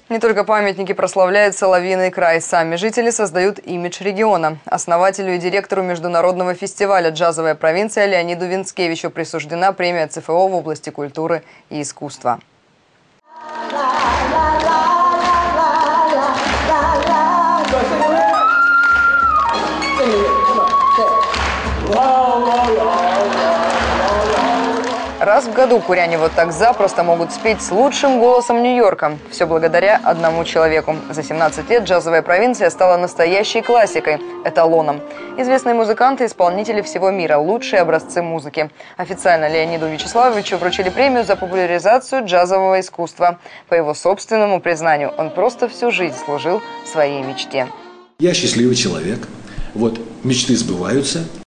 Не только памятники прославляют Соловьиный край. Сами жители создают имидж региона. Основателю и директору международного фестиваля «Джазовая провинция» Леониду Винскевичу присуждена премия ЦФО в области культуры и искусства. Раз в году куряне вот так запросто могут спеть с лучшим голосом Нью-Йорка. Все благодаря одному человеку. За 17 лет «Джазовая провинция» стала настоящей классикой, эталоном. Известные музыканты и исполнители всего мира – лучшие образцы музыки. Официально Леониду Вячеславовичу вручили премию за популяризацию джазового искусства. По его собственному признанию, он просто всю жизнь служил своей мечте. Я счастливый человек. Вот, мечты сбываются.